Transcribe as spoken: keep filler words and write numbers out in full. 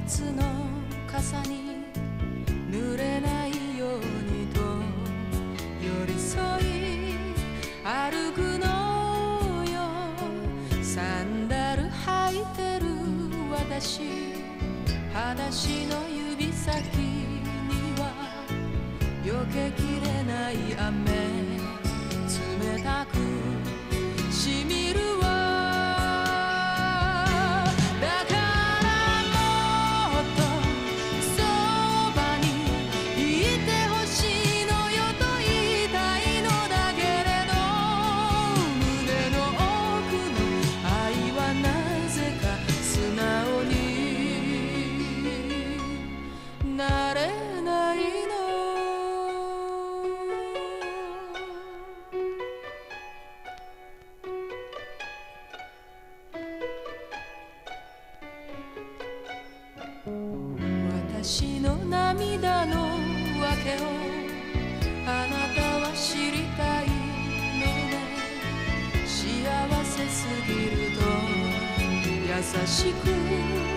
夏の傘に濡れないようにと寄り添い歩くのよ。サンダル履いてる私、裸足の指先には避けきれない雨、冷たくしみるわ。私の涙の訳をあなたは知りたいのね。幸せすぎると優しく